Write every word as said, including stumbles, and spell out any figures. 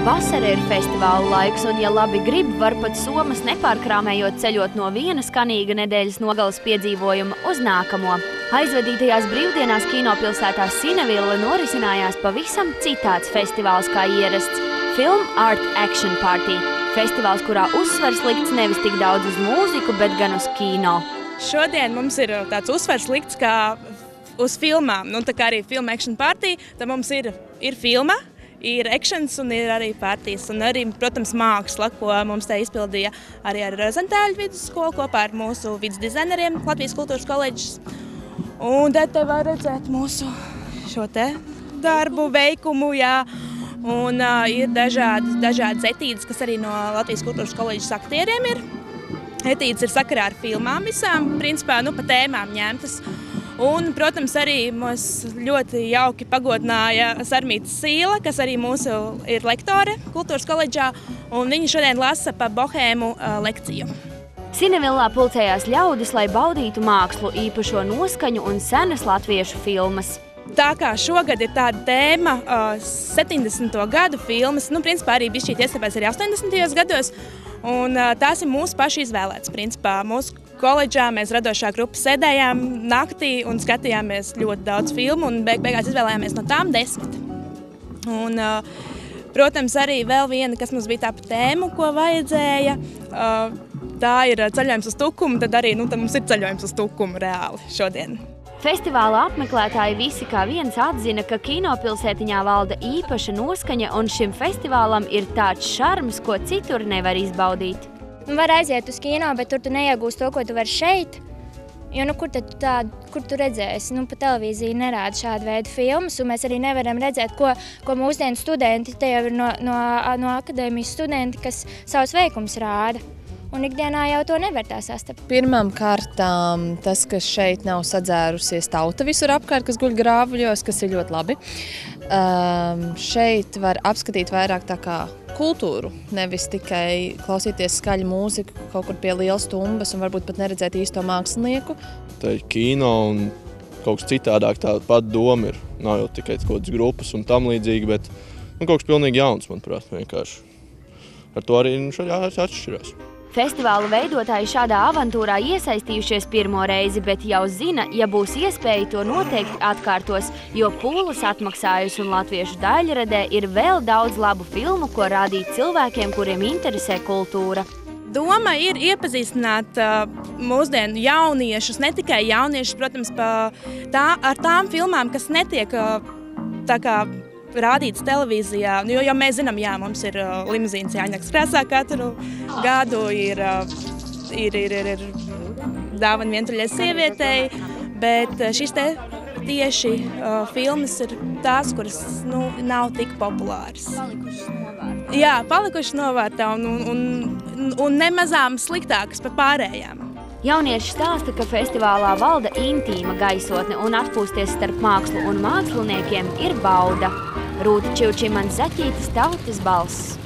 Vasara ir festivāla laiks, un, ja labi grib, var pat somas nepārkrāmējot ceļot no viena skanīga nedēļas nogalas piedzīvojuma uz nākamo. Aizvadītajās brīvdienās kinopilsētā Cineville norisinājās pavisam citāds festivāls kā ierasts – Film Art Action Party. Festivāls, kurā uzsvars likts nevis tik daudz uz mūziku, bet gan uz kino. Šodien mums ir tāds uzsvars likts kā uz filmām. Nu, tā kā arī Film Action Party, tad mums ir, ir filma, ir ekšans un ir arī partijas. Un arī, protams, māksla, ko mums te izpildīja arī ar Rozentāļu vidusskolu kopā ar mūsu vidsdizaineriem Latvijas kultūras koledžas. Un te te var redzēt mūsu šo te darbu, veikumu, jā. Un uh, ir dažādi, dažādas etīdes, kas arī no Latvijas kultūras koledžas aktieriem ir. Etīdes ir sakarā ar filmām visām, principā, nu, pa tēmām ņemtas. Un, protams, arī mūs ļoti jauki pagodināja Sarmīta Sīla, kas arī mūsu ir lektore kultūras koledžā, un viņi šodien lasa pa bohēmu uh, lekciju. Cinevillā pulcējās ļaudis, lai baudītu mākslu, īpašo noskaņu un senas latviešu filmas. Tā kā šogad ir tāda tēma uh, septiņdesmito gadu filmas, nu, principā arī bišķīt iestāpēs arī astoņdesmitajos gados, un uh, tās ir mūsu paši izvēlētas, principā. Mūsu koledžā mēs radošā grupa sēdējām naktī un skatījāmies ļoti daudz filmu un beig beigās izvēlējāmies no tām desmit. Un, uh, protams, arī vēl viena, kas mums bija tā pa tēmu, ko vajadzēja, uh, tā ir ceļojums uz Tukumu, tad arī nu, tad mums ir ceļojums uz Tukumu reāli šodien. Festivāla apmeklētāji visi kā viens atzina, ka kinopilsētiņā valda īpaša noskaņa un šim festivālam ir tāds šarms, ko citur nevar izbaudīt. Var aiziet uz kino, bet tur tu neiegūsi to, ko tu vari šeit. Jo, nu, kur, tad tā, kur tu redzēsi? Nu, pa televīziju nerāda šādu veidu filmas, un mēs arī nevaram redzēt, ko, ko mūsdienu studenti, te jau ir no, no, no akadēmijas studenti, kas savus veikumus rāda. Un ikdienā jau to nevar tā sastapt. Pirmām kārtām tas, ka šeit nav sadzērusies tauta visur apkārt, kas guļ grāvuļos, kas ir ļoti labi. Um, šeit var apskatīt vairāk tā kā kultūru, nevis tikai klausīties skaļu mūziku kaut kur pie lielas tumbas un varbūt pat neredzēt īsto mākslinieku. Tā ir kino un kaut kas citādāk, tā pat doma ir. Nav jau tikai kaut kādas grupas un tam līdzīgi, bet nu, kaut kas pilnīgi jauns, manuprāt, vienkārši. Ar to arī šajā atšķirās. Festivāla veidotāji šādā avantūrā iesaistījušies pirmo reizi, bet jau zina, ja būs iespēja, to noteikti atkārtos, jo pūles atmaksājusi un latviešu daļradē ir vēl daudz labu filmu, ko rādīt cilvēkiem, kuriem interesē kultūra. Doma ir iepazīstināt uh, mūsdienu jauniešus, ne tikai jauniešus, protams, pa tā, ar tām filmām, kas netiek uh, tā kā rādīts televīzijā, jo, jo mēs zinām, jā, mums ir uh, limuzīnas Jāņakas krāsā katru gadu, ir, uh, ir, ir, ir, ir dāvana vientuļai sievietei, bet šis te tieši uh, filmas ir tās, kuras nu, nav tik populāras. Palikušas novārtā. Jā, palikušas novārtā un, un, un, un nemazām sliktākas par pārējām. Jaunieši stāsta, ka festivālā valda intīma gaisotne un atpūsties starp mākslu un māksliniekiem ir bauda. Rūta Čivčimans Zaķītis, Tautas balss.